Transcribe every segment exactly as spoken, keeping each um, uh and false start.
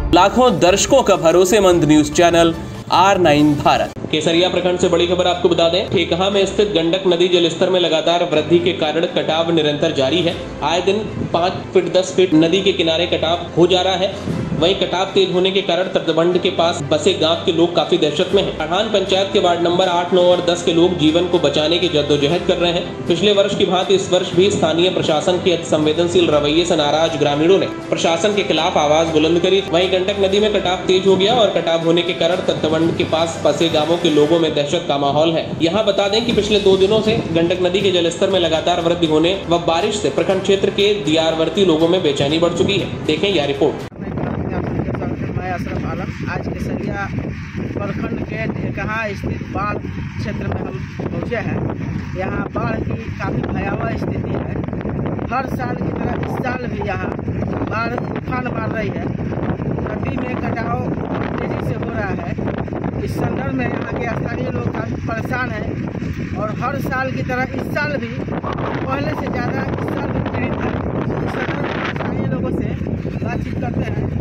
लाखों दर्शकों का भरोसेमंद news channel R nine Bharat. Kesariya प्रखंड से बड़ी खबर आपको बता दें, ठेकहा में स्थित गंडक नदी जलस्तर में लगातार वृद्धि के कारण कटाव निरंतर जारी है। आए दिन पाँच फीट दस फीट नदी के किनारे कटाव हो जा रहा है। वहीं कटाव तेज होने के कारण तटबंध के पास बसे गांव के लोग काफी दहशत में हैं। अढ़ान पंचायत के वार्ड नंबर आठ, नौ और दस के लोग जीवन को बचाने की जद्दोजहद कर रहे हैं। पिछले वर्ष की भांति इस वर्ष भी स्थानीय प्रशासन के संवेदनशील रवैये से नाराज ग्रामीणों ने प्रशासन के खिलाफ आवाज बुलंद करी। वहीं गंडक नदी में कटाव तेज हो गया और कटाव होने के कारण तटबंध के पास बसे गांवों के लोगों में दहशत का माहौल है। यहाँ बता दें कि पिछले दो दिनों से गंडक नदी के जलस्तर में लगातार वृद्धि होने व बारिश से प्रखंड क्षेत्र के दियारवर्ती लोगों में बेचैनी बढ़ चुकी है। देखें यह रिपोर्ट। आज केसरिया प्रखंड के ठेकहा स्थित बाढ़ क्षेत्र में हम पहुँचे हैं। यहाँ बाढ़ की काफ़ी भयावह स्थिति है। हर साल की तरह इस साल भी यहाँ बाढ़ तूफान मार रही है। नदी में कटाव तेजी से हो रहा है। इस संदर्भ में यहाँ के स्थानीय लोग काफ़ी परेशान हैं और हर साल की तरह इस साल भी पहले से ज़्यादा इस साल भी पीड़ित है। इस संदर्भ में स्थानीय लोगों से बातचीत करते हैं।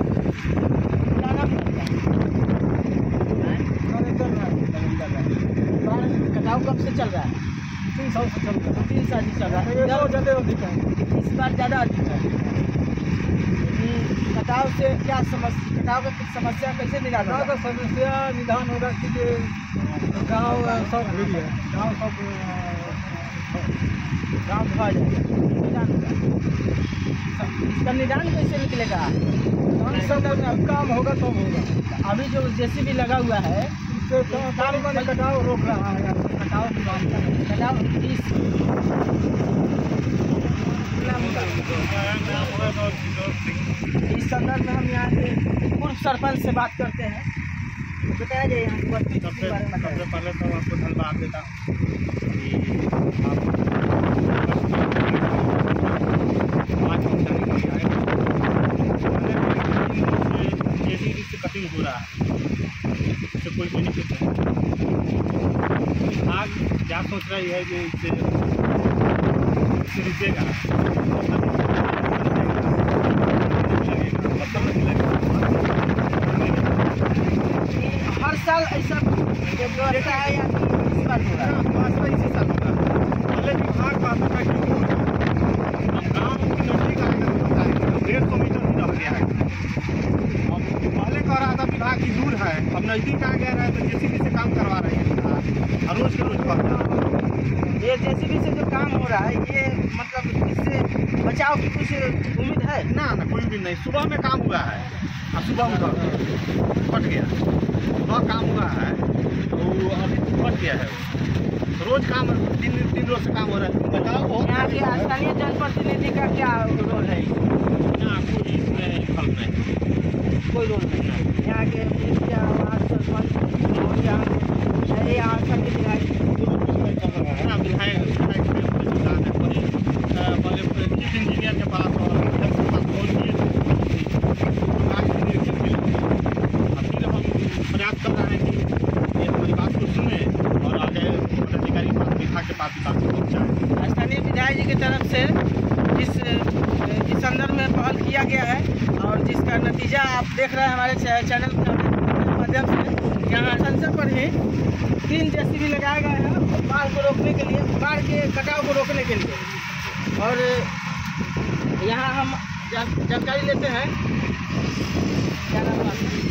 कटाव कब से चल रहा है? तीन साल से चल रहा है। तीन साल से चल रहा है। ज़्यादा अधिक है, इस बार ज़्यादा अधिक है। कटाव से क्या समस्या, कटाव का समस्या कैसे निदान होगा? समस्या निदान होगा कि गाँव सब भीड़ है, गाँव सब गाँव भा जाएगा, निदान होगा। इसका निदान कैसे निकलेगा? सब काम होगा तो होगा। अभी जो जेसीबी लगा हुआ है कटाव रोक रहा है। कटाव कटाव इस इस संदर्भ में हम यहाँ के पूर्व सरपंच से बात करते हैं। बताया जाए यहाँ की बस्ती के बारे में। सबसे पहले तो आपको धन्यवाद देता हूँ कि कटिंग हो रहा है, इससे कोई बेनिफिट नहीं। विभाग क्या सोच रही है कि इससे रिचेगा हर साल ऐसा रहता है या इस बार हो रहा है? इसी साल होगा। पहले विभाग का गाँव की नजदीक आएगा, डेढ़ सौ मीटर पूरा हो गया है। पहले कह रहा था विभाग की दूर है, अब नज़दीक आ गया है तो जेसीबी से काम करवा रहे हैं और रोज के रोज कर। ये जेसीबी से जो काम हो रहा है, ये मतलब इससे बचाव की कुछ उम्मीद है? ना ना, कोई उम्मीद नहीं। सुबह में काम हुआ है, अब सुबह में फट गया। सुबह काम हुआ है तो अभी फट गया है। रोज काम तीन तीन रोज से काम हो रहा है। बताओ यहाँ के स्थानीय जनप्रतिनिधि का क्या रोल है? यहाँ कोई इसमें फल नहीं, कोई रोल नहीं है। यहाँ के मुखिया सरपंच यहाँ के विधायक चीफ इंजीनियर के पास और फोन किए फिर हम प्रयास कर रहे हैं कि ये हमारी बात को सुने और आगे अधिकारी विभाग के पास बात को पहुँचाएँ। स्थानीय विधायक जी की तरफ से इस इस संदर्भ में पहल किया गया है और जिसका नतीजा आप देख रहे हैं हमारे चैनल के माध्यम से। यहाँ संसद पर ही तीन जेसीबी लगाया गया है बाढ़ को रोकने के लिए, बाढ़ के कटाव को रोकने के लिए। और यहाँ हम जानकारी लेते हैं। क्या नाम है?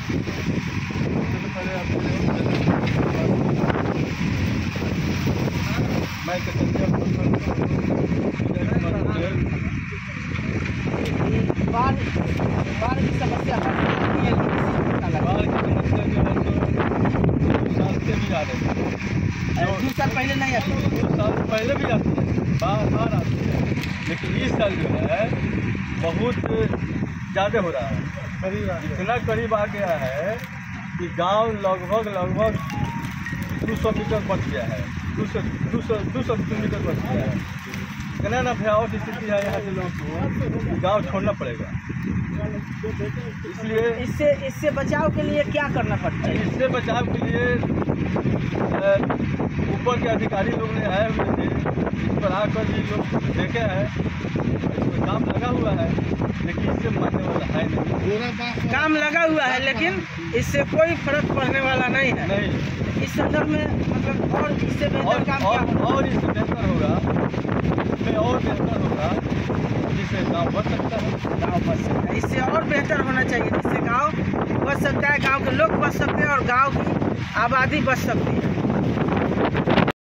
बाढ़ बाढ़ की समस्या है। बाढ़ की समस्या जो है तो साल से भी आ रही है। दो साल पहले नहीं आती, दो साल पहले भी आती है, बार बार आती है। लेकिन इस साल जो है बहुत ज़्यादा हो रहा है। इतना करीब आ गया है कि गांव लगभग लगभग दो सौ मीटर बच गया है। दो सौ दो सौ दो सौ मीटर बच गया है। इतना ना भयावह स्थिति है यहाँ के लोगों को, गाँव छोड़ना पड़ेगा। इसलिए इससे इससे बचाव के लिए क्या करना पड़ता है? इससे बचाव के लिए ऊपर के अधिकारी लोग ने आए हुए थे, इस पर आकर भी लोग देखे हैं, इसमें काम लगा हुआ है। देखिए इससे मरने वाला है नहीं, काम लगा हुआ है लेकिन इससे कोई फर्क पड़ने वाला नहीं है। नहीं इस संदर्भ में मतलब और इससे और बेहतर काम और, क्या और इससे बेहतर होगा, इसमें और बेहतर होगा जिससे गाँव बच सकता है। गाँव बच सकता है, इससे और बेहतर होना चाहिए जिससे गाँव बच सकता है, गाँव के लोग बच सकते हैं और गाँव की आबादी बच सकती है।